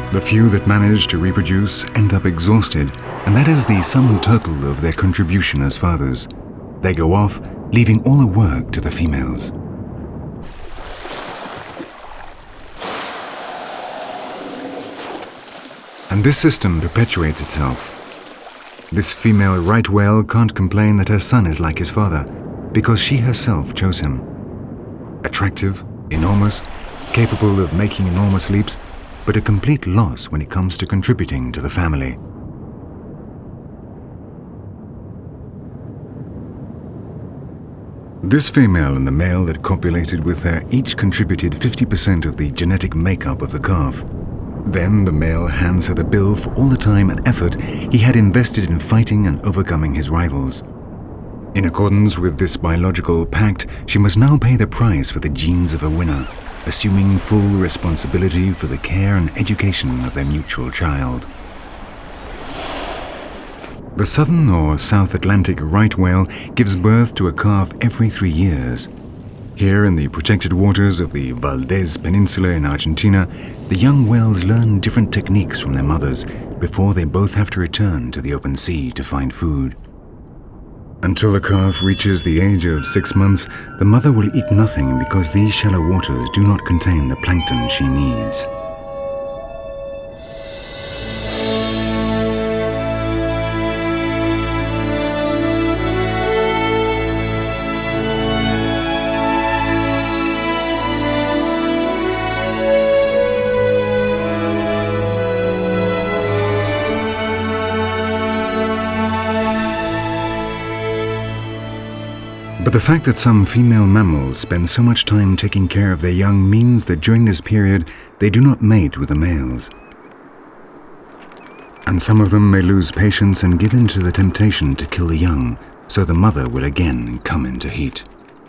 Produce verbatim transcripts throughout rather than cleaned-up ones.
The few that manage to reproduce end up exhausted, and that is the sum total of their contribution as fathers. They go off, leaving all the work to the females. And this system perpetuates itself. This female right whale can't complain that her son is like his father, because she herself chose him. Attractive, enormous, capable of making enormous leaps, but a complete loss when it comes to contributing to the family. This female and the male that copulated with her each contributed fifty percent of the genetic makeup of the calf. Then the male hands her the bill for all the time and effort he had invested in fighting and overcoming his rivals. In accordance with this biological pact, she must now pay the price for the genes of a winner, assuming full responsibility for the care and education of their mutual child. The southern or South Atlantic right whale gives birth to a calf every three years. Here in the protected waters of the Valdez Peninsula in Argentina, the young whales learn different techniques from their mothers before they both have to return to the open sea to find food. Until the calf reaches the age of six months, the mother will eat nothing because these shallow waters do not contain the plankton she needs. But the fact that some female mammals spend so much time taking care of their young means that during this period they do not mate with the males. And some of them may lose patience and give in to the temptation to kill the young, so the mother will again come into heat.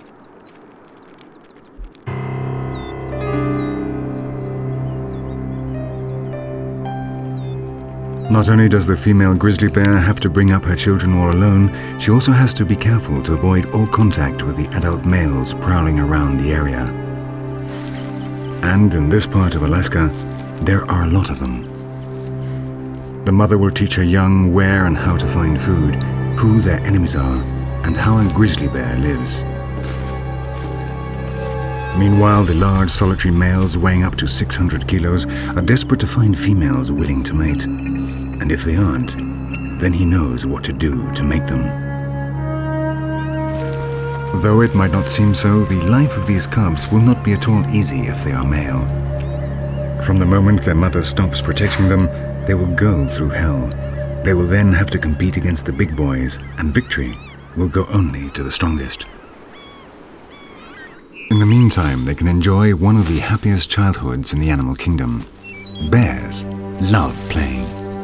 Not only does the female grizzly bear have to bring up her children all alone, she also has to be careful to avoid all contact with the adult males prowling around the area. And in this part of Alaska, there are a lot of them. The mother will teach her young where and how to find food, who their enemies are, and how a grizzly bear lives. Meanwhile, the large solitary males weighing up to six hundred kilos are desperate to find females willing to mate. And if they aren't, then he knows what to do to make them. Though it might not seem so, the life of these cubs will not be at all easy if they are male. From the moment their mother stops protecting them, they will go through hell. They will then have to compete against the big boys, and victory will go only to the strongest. In the meantime, they can enjoy one of the happiest childhoods in the animal kingdom. Bears love playing.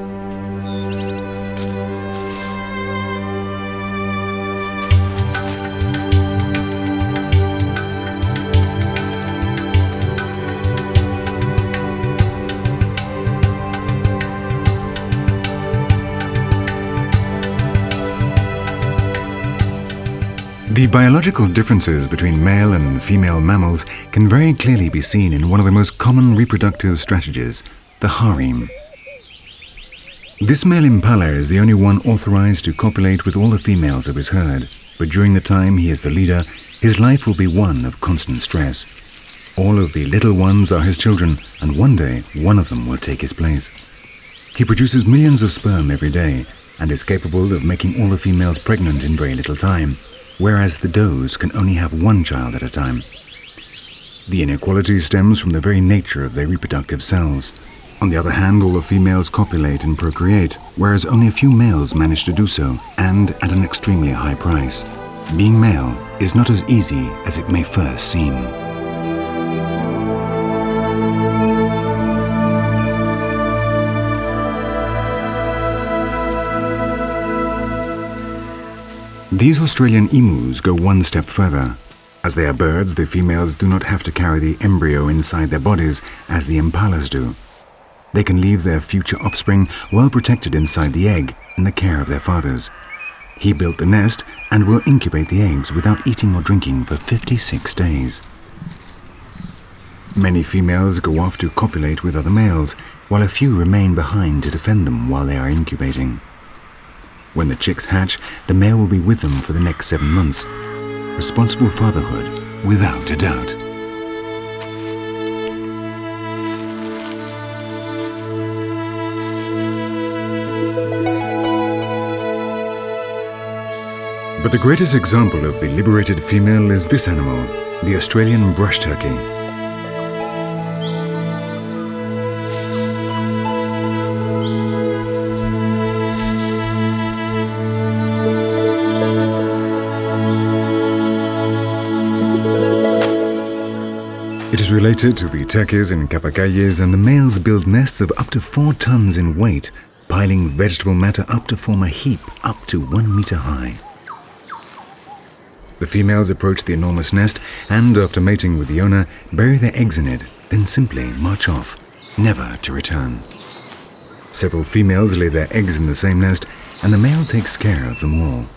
The biological differences between male and female mammals can very clearly be seen in one of the most common reproductive strategies, the harem. This male impala is the only one authorized to copulate with all the females of his herd, but during the time he is the leader, his life will be one of constant stress. All of the little ones are his children, and one day one of them will take his place. He produces millions of sperm every day, and is capable of making all the females pregnant in very little time, whereas the does can only have one child at a time. The inequality stems from the very nature of their reproductive cells. On the other hand, all the females copulate and procreate, whereas only a few males manage to do so, and at an extremely high price. Being male is not as easy as it may first seem. These Australian emus go one step further. As they are birds, the females do not have to carry the embryo inside their bodies as the impalas do. They can leave their future offspring well protected inside the egg in the care of their fathers. He built the nest and will incubate the eggs without eating or drinking for fifty-six days. Many females go off to copulate with other males, while a few remain behind to defend them while they are incubating. When the chicks hatch, the male will be with them for the next seven months. Responsible fatherhood, without a doubt. But the greatest example of the liberated female is this animal, the Australian brush turkey. It is related to the turkeys in Capacayes, and the males build nests of up to four tons in weight, piling vegetable matter up to form a heap up to one meter high. The females approach the enormous nest and, after mating with the owner, bury their eggs in it, then simply march off, never to return. Several females lay their eggs in the same nest, and the male takes care of them all.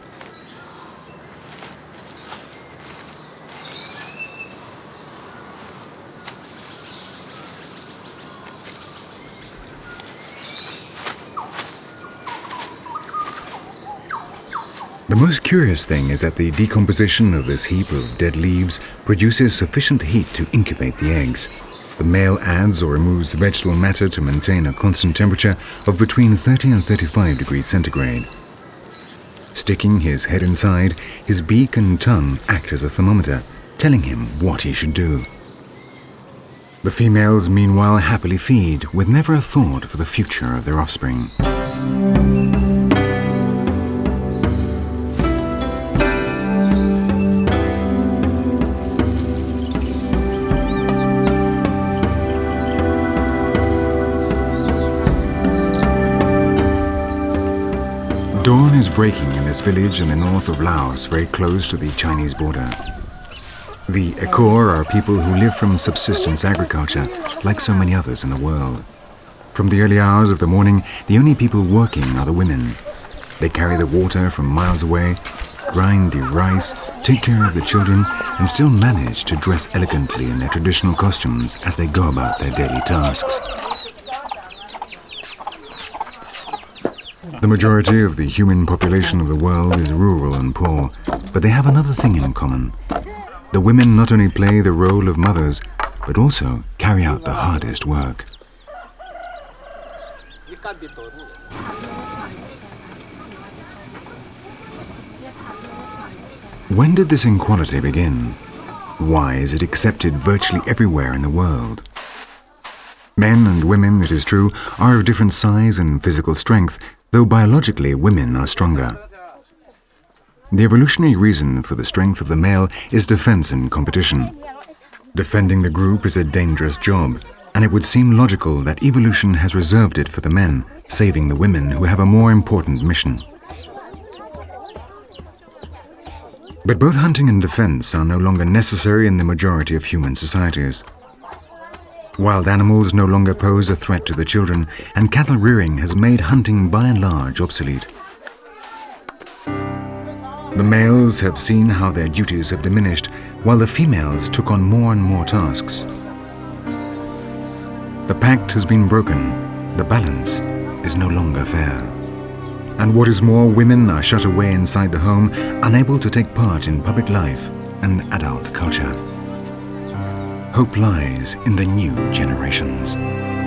The most curious thing is that the decomposition of this heap of dead leaves produces sufficient heat to incubate the eggs. The male adds or removes vegetable matter to maintain a constant temperature of between thirty and thirty-five degrees centigrade. Sticking his head inside, his beak and tongue act as a thermometer, telling him what he should do. The females meanwhile happily feed, with never a thought for the future of their offspring. Dawn is breaking in this village in the north of Laos, very close to the Chinese border. The Ekor are people who live from subsistence agriculture, like so many others in the world. From the early hours of the morning, the only people working are the women. They carry the water from miles away, grind the rice, take care of the children, and still manage to dress elegantly in their traditional costumes as they go about their daily tasks. The majority of the human population of the world is rural and poor, but they have another thing in common. The women not only play the role of mothers, but also carry out the hardest work. When did this inequality begin? Why is it accepted virtually everywhere in the world? Men and women, it is true, are of different size and physical strength, though biologically women are stronger. The evolutionary reason for the strength of the male is defense and competition. Defending the group is a dangerous job, and it would seem logical that evolution has reserved it for the men, saving the women who have a more important mission. But both hunting and defense are no longer necessary in the majority of human societies. Wild animals no longer pose a threat to the children, and cattle rearing has made hunting by and large obsolete. The males have seen how their duties have diminished, while the females took on more and more tasks. The pact has been broken. The balance is no longer fair. And what is more, women are shut away inside the home, unable to take part in public life and adult culture. Hope lies in the new generations.